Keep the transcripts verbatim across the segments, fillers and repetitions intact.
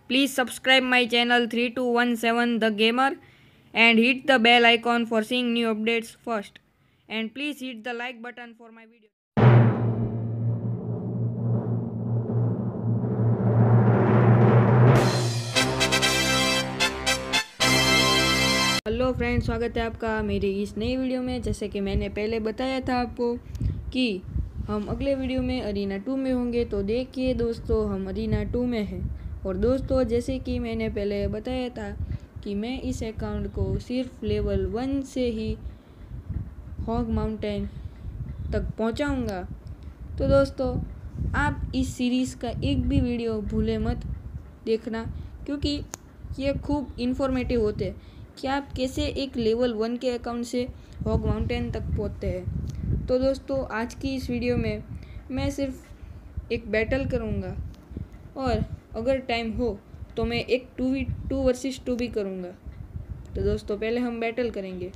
Please subscribe my channel three two one seven The Gamer and hit the bell icon for seeing new updates first. And please hit the like button for my video. Hello friends, स्वागत है आपका मेरी इस नई video में। जैसे कि मैंने पहले बताया था आपको कि हम अगले वीडियो में अरीना टू में होंगे, तो देखिए दोस्तों हम अरीना टू में हैं। और दोस्तों जैसे कि मैंने पहले बताया था कि मैं इस अकाउंट को सिर्फ लेवल वन से ही हॉग माउंटेन तक पहुंचाऊंगा। तो दोस्तों आप इस सीरीज़ का एक भी वीडियो भूले मत देखना, क्योंकि ये खूब इन्फॉर्मेटिव होते हैं कि आप कैसे एक लेवल वन के अकाउंट से हॉग माउंटेन तक पहुंचते हैं। तो दोस्तों आज की इस वीडियो में मैं सिर्फ एक बैटल करूंगा, और अगर टाइम हो तो मैं एक two v two versus two भी करूंगा। तो दोस्तों पहले हम बैटल करेंगे।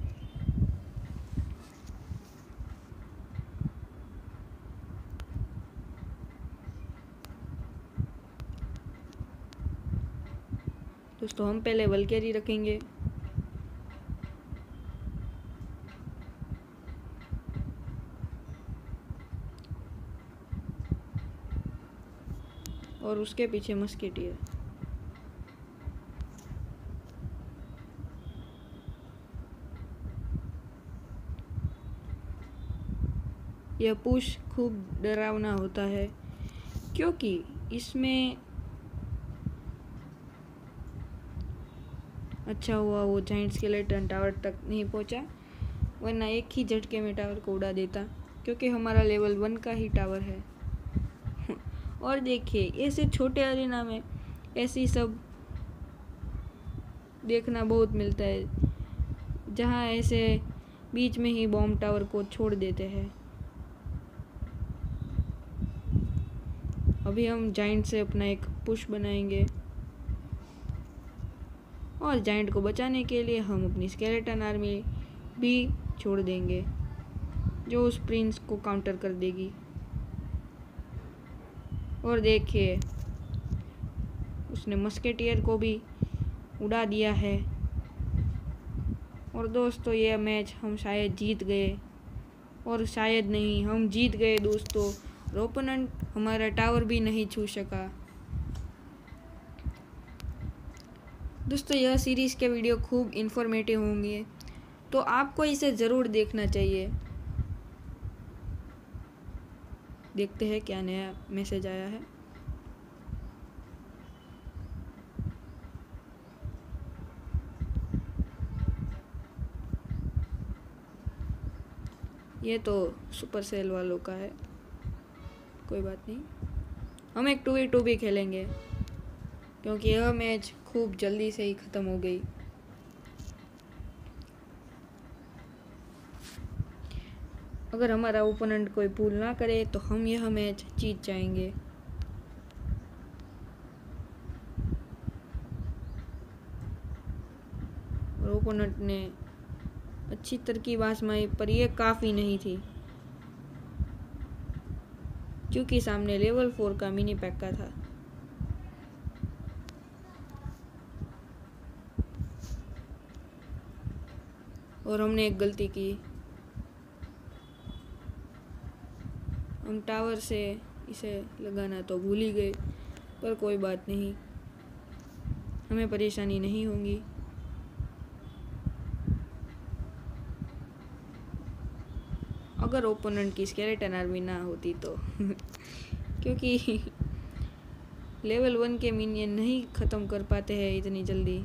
दोस्तों हम पहले वल्केरी रखेंगे। और उसके पीछे मस्केटियर। यह पुश खूब डरावना होता है, क्योंकि इसमें अच्छा हुआ वो जाइंट स्केलेटन टावर तक नहीं पहुंचा, वरना एक ही झटके में टावर को उड़ा देता, क्योंकि हमारा लेवल वन का ही टावर है। और देखिए ऐसे छोटे अरीना में ऐसी सब देखना बहुत मिलता है, जहाँ ऐसे बीच में ही बॉम्ब टावर को छोड़ देते हैं। अभी हम जाइंट से अपना एक पुश बनाएंगे, और जाइंट को बचाने के लिए हम अपनी स्केलेटन आर्मी भी छोड़ देंगे, जो उस प्रिंस को काउंटर कर देगी। और देखिए उसने मस्केटियर को भी उड़ा दिया है। और दोस्तों ये मैच हम शायद जीत गए, और शायद नहीं हम जीत गए दोस्तों। ओपोनेंट हमारा टावर भी नहीं छू सका। दोस्तों यह सीरीज़ के वीडियो खूब इन्फॉर्मेटिव होंगे, तो आपको इसे ज़रूर देखना चाहिए। देखते हैं क्या नया मैसेज आया है। ये तो सुपर सेल वालों का है, कोई बात नहीं। हम एक टू वी टू भी खेलेंगे, क्योंकि यह मैच खूब जल्दी से ही ख़त्म हो गई। अगर हमारा ओपोनेंट कोई पुल ना करे तो हम यह मैच जीत जाएंगे। और ओपोनेंट ने अच्छी तरकीब आजमाई, पर यह काफ़ी नहीं थी, क्योंकि सामने लेवल फोर का मिनी पैक का था। और हमने एक गलती की, हम टावर से इसे लगाना तो भूल ही गए, पर कोई बात नहीं, हमें परेशानी नहीं होगी। अगर ओपोनेंट की स्केलेटन आर्मी ना होती तो क्योंकि लेवल वन के मिनियन नहीं ख़त्म कर पाते हैं इतनी जल्दी।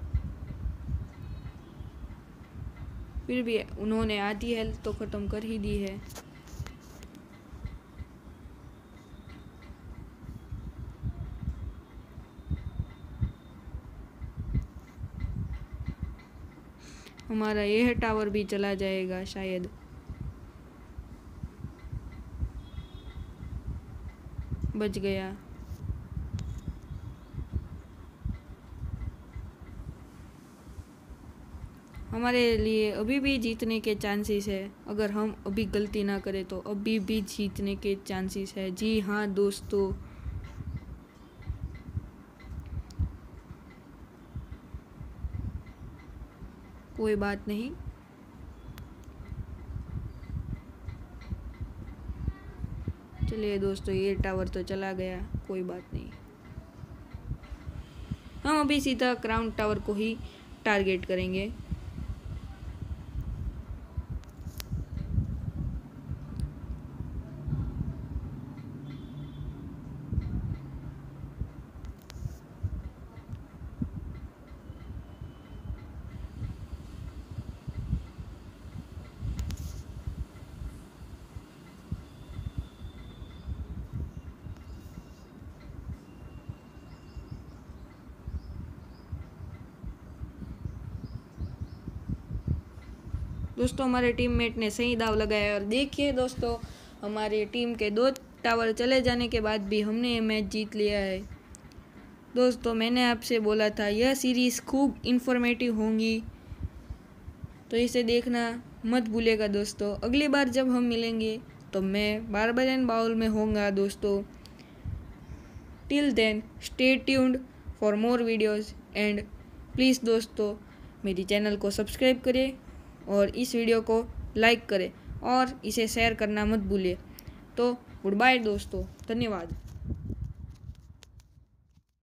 फिर भी उन्होंने आधी हेल्थ तो ख़त्म कर ही दी है। हमारा यह टावर भी चला जाएगा शायद। बच गया। हमारे लिए अभी भी जीतने के चांसेस है। अगर हम अभी गलती ना करें तो अभी भी जीतने के चांसेस है। जी हाँ दोस्तों, कोई बात नहीं। चलिए दोस्तों, ये टावर तो चला गया, कोई बात नहीं। हम अभी सीधा क्राउन टावर को ही टारगेट करेंगे। दोस्तों, हमारे टीममेट ने सही दाव लगाया और देखिए दोस्तों, हमारी टीम के दो टावर चले जाने के बाद भी हमने ये मैच जीत लिया है। दोस्तों, मैंने आपसे बोला था यह सीरीज़ खूब इन्फॉर्मेटिव होंगी, तो इसे देखना मत भूलिएगा दोस्तों। अगली बार जब हम मिलेंगे तो मैं बारबेरियन बाउल में होऊंगा दोस्तों। Till then stay tuned for more videos and please दोस्तों, मेरी चैनल को सब्सक्राइब करें और इस वीडियो को लाइक करें और इसे शेयर करना मत भूलिए। तो गुड बाय दोस्तों, धन्यवाद।